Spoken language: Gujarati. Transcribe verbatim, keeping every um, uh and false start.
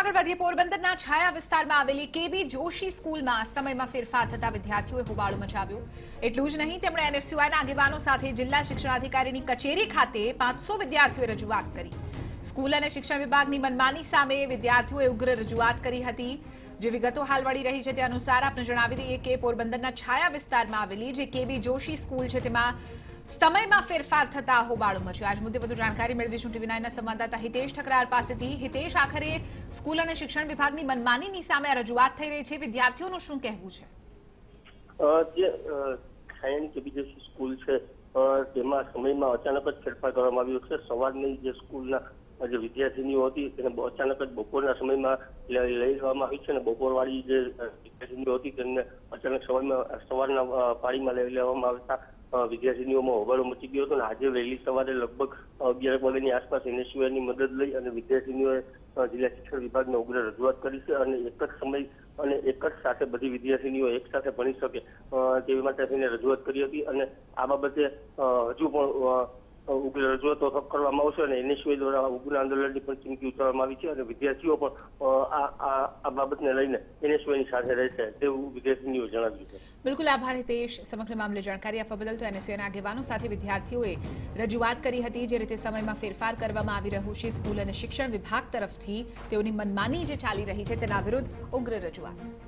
આગળ વધીએ પોરબંદરના છાયા વિસ્તારમાં આવેલી કેબી જોશી સ્કૂલમાં સમયમાં ફેરફાર થતા વિદ્યાર્થીઓએ હોબાળો મચાવ્યો। એટલું જ નહીં, તેમણે એનએસયુઆઈના આગેવાનો સાથે જિલ્લા શિક્ષણાધિકારીની કચેરી ખાતે પાંચસો વિદ્યાર્થીઓએ રજૂઆત કરી। સ્કૂલ અને શિક્ષણ વિભાગની મનમાની સામે વિદ્યાર્થીઓએ ઉગ્ર રજૂઆત કરી હતી। જે વિગતો હાલ મળી રહી છે તે અનુસાર આપણે જણાવી દઈએ કે પોરબંદરના છાયા વિસ્તારમાં આવેલી જે કેબી જોશી સ્કૂલ છે તેમાં સમયમાં ફેરફાર થતા હોબાળો મચ્યો। આજ મુદ્દે વધુ જાણકારી મેળવીશું ટીવી નાઇનના સંવાદદાતા હિતેશ ઠકરાર પાસેથી। હિતેશ, આખરે સ્કૂલ અને શિક્ષણ વિભાગની મનમાનીની સામે રજૂઆત થઈ રહી છે, વિદ્યાર્થીઓનું શું કહેવું છે? જે છાયાની કેબી જોશી સ્કૂલ છે તેમાં સમયમાં અચાનક જ ફેરફાર કરવામાં આવ્યો છે। સવારની જે સ્કૂલના જે વિદ્યાર્થીનીઓ હતી તેને અચાનક જ બપોરના સમયમાં લઈ લેવામાં આવી છે અને બપોરવાળી જે વિદ્યાર્થીનીઓ હતી તેમને અચાનક સવારમાં સવારના પાળીમાં લઈ લેવામાં આવતા વિદ્યાર્થીનીઓમાં હોબાળો મચી ગયો હતો અને આજે વહેલી સવારે લગભગ અગિયાર વાગ્યાની આસપાસ એનએસયુઆઈની મદદ લઈ અને વિદ્યાર્થીનીઓએ જિલ્લા શિક્ષણ વિભાગને ઉગ્ર રજૂઆત કરી છે અને એક જ સમય અને એક જ સાથે બધી વિદ્યાર્થીનીઓ એક સાથે ભણી શકે તેવી માટે તેને રજૂઆત કરી હતી અને આ બાબતે હજુ પણ ઉગ્ર રજૂઆતો કરવામાં આવશે અને એનએસયુઆઈ દ્વારા ઉગ્ર આંદોલનની પણ ચીમકી ઉચ્ચારવામાં આવી છે અને વિદ્યાર્થીઓ પણ આ આ બાબતને લઈને એનએસયુઆઈની સાથે રહેશે તેવું વિદ્યાર્થીનીઓ જણાવ્યું છે। બિલકુલ આભાર હિતેશ, સમગ્ર મામલે જાણકારી આપવા બદલ। તો એનએસયુઆઈના આગેવાનો સાથે વિદ્યાર્થીઓએ રજૂઆત કરી હતી જે રીતે સમયમાં ફેરફાર કરવામાં આવી રહ્યું છે સ્કૂલ અને શિક્ષણ વિભાગ તરફથી તેઓની મનમાની જે ચાલી રહી છે તેના વિરુદ્ધ ઉગ્ર રજૂઆત।